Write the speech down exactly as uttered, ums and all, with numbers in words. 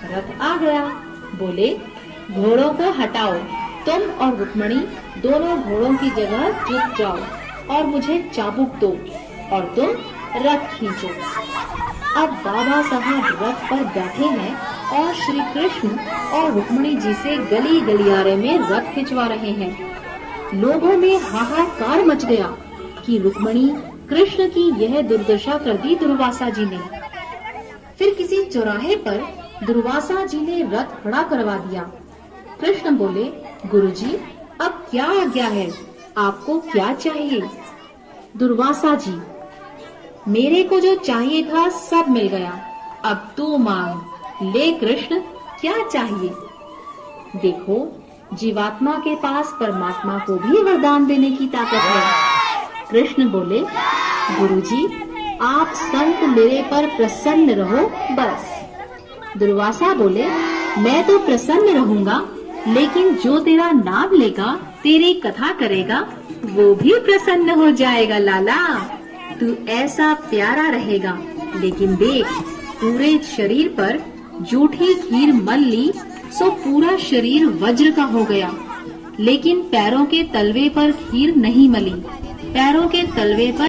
रथ आ गया। बोले, घोड़ों को हटाओ, तुम और रुक्मणी दोनों घोड़ों की जगह जुट जाओ और मुझे चाबुक दो और तुम रथ खींचो। अब बाबा साहब रथ पर बैठे हैं और श्री कृष्ण और रुक्मणी जी से गली गलियारे में रथ खिंचवा रहे हैं। लोगों में हाहाकार मच गया कि रुक्मणी कृष्ण की यह दुर्दशा कर दी दुर्वासा जी ने। फिर किसी चौराहे पर दुर्वासा जी ने रथ खड़ा करवा दिया। कृष्ण बोले, गुरुजी, अब क्या आज्ञा है, आपको क्या चाहिए? दुर्वासा जी, मेरे को जो चाहिए था सब मिल गया, अब तू मांग। ले कृष्ण, क्या चाहिए? देखो, जीवात्मा के पास परमात्मा को भी वरदान देने की ताकत है। कृष्ण बोले, गुरुजी, आप संत मेरे पर प्रसन्न रहो बस। दुर्वासा बोले, मैं तो प्रसन्न रहूंगा, लेकिन जो तेरा नाम लेगा, तेरी कथा करेगा, वो भी प्रसन्न हो जाएगा लाला। तू ऐसा प्यारा रहेगा, लेकिन देख, पूरे शरीर पर जूठी खीर मल ली सो पूरा शरीर वज्र का हो गया, लेकिन पैरों के तलवे पर खीर नहीं मली। पैरों के तलवे पर